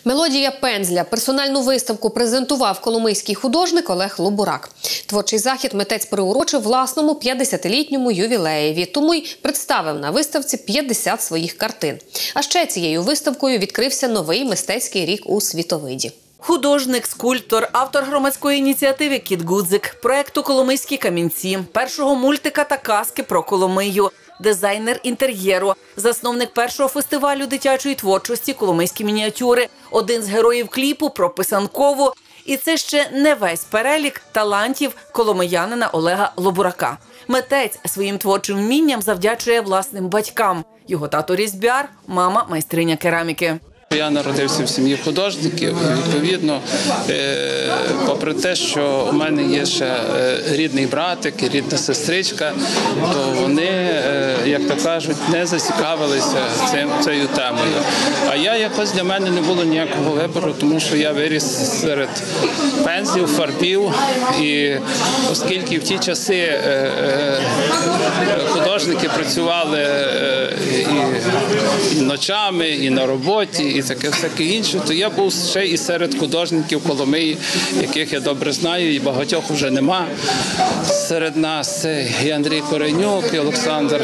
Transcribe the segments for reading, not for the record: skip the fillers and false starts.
Мелодія пензля. Персональну виставку презентував коломийський художник Олег Лобурак. Творчий захід митець приурочив власному 50-літньому ювілеєві, тому й представив на виставці 50 своїх картин. А ще цією виставкою відкрився новий мистецький рік у Світовиді. Художник, скульптор, автор громадської ініціативи «Кіт Гудзик», проєкту «Коломийські камінці», першого мультика та казки про Коломию, дизайнер інтер'єру, засновник першого фестивалю дитячої творчості «Коломийські мініатюри», один з героїв кліпу про Писанкову. І це ще не весь перелік талантів коломиянина Олега Лобурака. Митець своїм творчим вмінням завдячує власним батькам. Його тато – різьбяр, мама – майстриня кераміки. Я народився в сім'ї художників, відповідно, попри те, що у мене є ще рідний братик і рідна сестричка, то вони, як то кажуть, не зацікавилися цією темою. А якось для мене не було ніякого вибору, тому що я виріс серед пензлів, фарбів, і оскільки в ті часи художники працювали і ночами, і на роботі, і таке всяке інше, то я був ще і серед художників Коломиї, яких я добре знаю, і багатьох вже нема. Серед нас це і Андрій Коренюк, і Олександр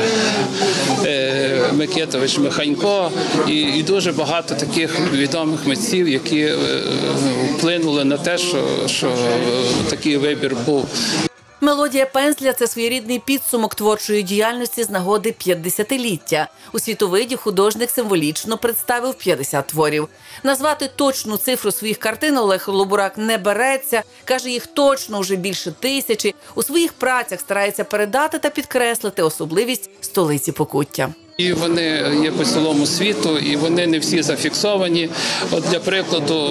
Микитович Миханько, і дуже багато таких відомих митців, які вплинули на те, що такий вибір був. Мелодія пензля – це своєрідний підсумок творчої діяльності з нагоди 50-ліття. У Світовиді художник символічно представив 50 творів. Назвати точну цифру своїх картин Олег Лобурак не береться. Каже, їх точно вже більше 1000. У своїх працях старається передати та підкреслити особливість столиці Покуття. І вони є по цілому світу, і вони не всі зафіксовані. От для прикладу,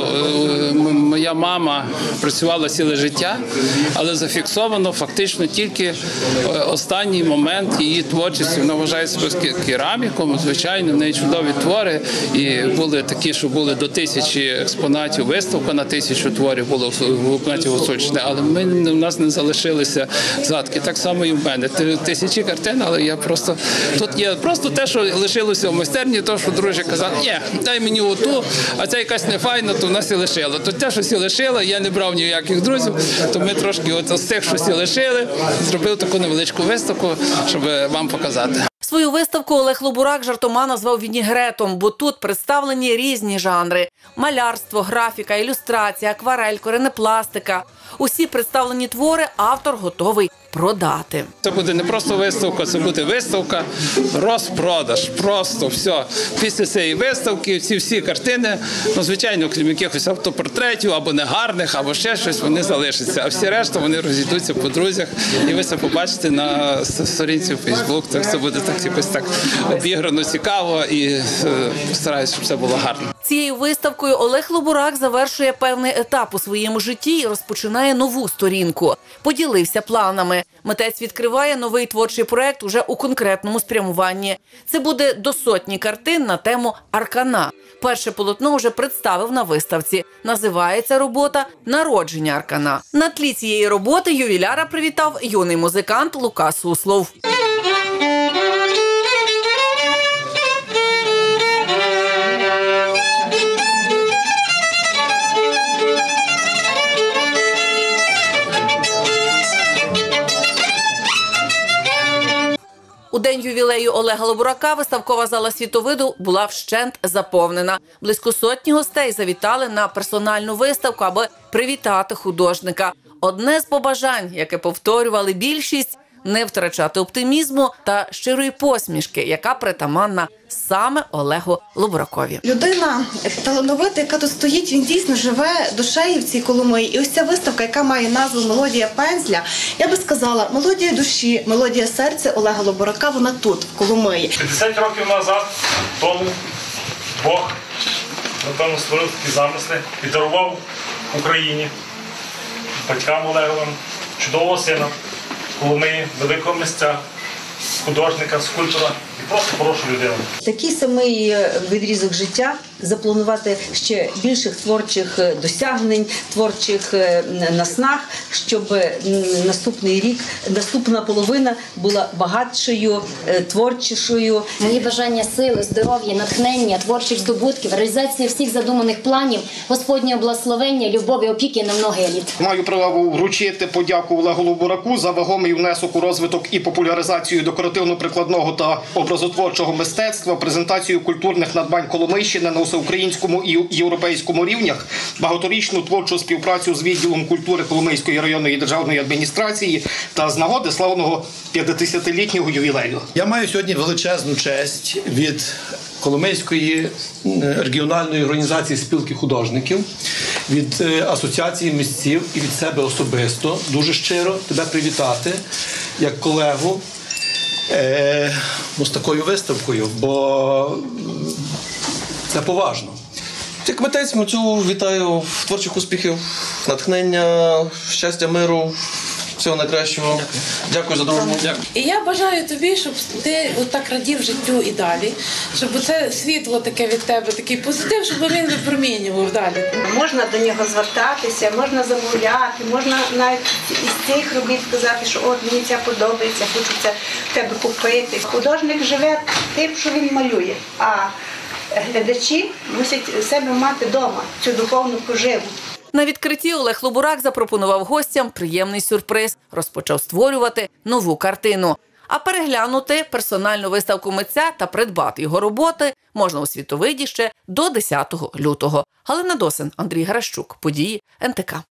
моя мама працювала ціле життя, але зафіксовано фактично тільки останній момент її творчості. Вона вважає себе кераміком, звичайно, в неї чудові твори. І були такі, що були до 1000 експонатів, виставка на 1000 творів було в кімнаті Гуцульщини, але в нас не залишилися згадки. Так само і в мене. 1000 картин, але я просто... Тут є просто те, що лишилося в майстерні, то, що дружі казав, ні, дай мені оту, а ця якась нефайна, то вона сі лишила. То те, що сі лишила, я не брав ніяких друзів, то ми трошки от з тих, що сі лишили, зробив таку невеличку виставку, щоб вам показати. Свою виставку Олег Лобурак жартома назвав вінігретом, бо тут представлені різні жанри – малярство, графіка, ілюстрація, акварель, коренепластика. Усі представлені твори автор готовий продати. Це буде не просто виставка, це буде виставка, розпродаж, просто все. Після цієї виставки всі картини, ну, звичайно, крім якихось автопортретів, або негарних, або ще щось, вони залишаться. А всі решта, вони розійдуться по друзях, і ви це побачите на сторінці в Фейсбук. Це буде так, якось так обіграно, цікаво, і постараюся, щоб це було гарно. Цією виставкою Олег Лобурак завершує певний етап у своєму житті і розпочинає нову сторінку. Поділився планами. Митець відкриває новий творчий проєкт уже у конкретному спрямуванні. Це буде до 100 картин на тему аркана. Перше полотно вже представив на виставці. Називається робота «Народження аркана». На тлі цієї роботи ювіляра привітав юний музикант Лука Суслов. У день ювілею Олега Лобурака виставкова зала Світовиду була вщент заповнена. Близько 100 гостей завітали на персональну виставку, аби привітати художника. Одне з побажань, яке повторювали більшість – не втрачати оптимізму та щирої посмішки, яка притаманна саме Олегу Лобуракові. Людина талановита, яка тут стоїть, він дійсно живе душею в цій Коломиї. І ось ця виставка, яка має назву «Мелодія пензля», я би сказала, мелодія душі, мелодія серця Олега Лобурака, вона тут, в Коломиї. 50 років назад тому Бог, напевно, створив такі замисли і дарував Україні, батькам Олеговим, чудового сина, Коломиї, великого митця, художника, скульптора, просто хорошу людину. Такий самий відрізок життя запланувати ще більших творчих досягнень, творчих наснаг, щоб наступний рік, наступна половина була багатшою, творчішою. Мої бажання сили, здоров'я, натхнення, творчих здобутків, реалізація всіх задуманих планів, Господнього благословення, любові, опіки на многі літ. Маю право вручити подяку Олегу Лобураку за вагомий внесок у розвиток і популяризацію декоративно-прикладного та образотворчого мистецтва, презентацію культурних надбань Коломийщини на всеукраїнському і європейському рівнях, багаторічну творчу співпрацю з відділом культури Коломийської районної державної адміністрації та з нагоди славного 50-літнього ювілею. Я маю сьогодні величезну честь від Коломийської регіональної організації спілки художників, від асоціації митців і від себе особисто дуже щиро тебе привітати як колегу з такою виставкою, бо це поважно. Як митець Митцю вітаю творчих успіхів, натхнення, щастя, миру, всього найкращого. Дякую за дружбу. І я бажаю тобі, щоб ти отак радів життю і далі, щоб це світло таке від тебе, такий позитив, щоб він випромінював далі. Можна до нього звертатися, можна замовляти, можна навіть із цих робіт сказати, що от мені це подобається, хочу це в тебе купити. Художник живе тим, що він малює, а глядачі мусять себе мати вдома, цю духовну поживу. На відкритті Олег Лобурак запропонував гостям приємний сюрприз. Розпочав створювати нову картину. А переглянути персональну виставку митця та придбати його роботи можна у Світовиді ще до 10 лютого. Галина Досин, Андрій Гращук. Події НТК.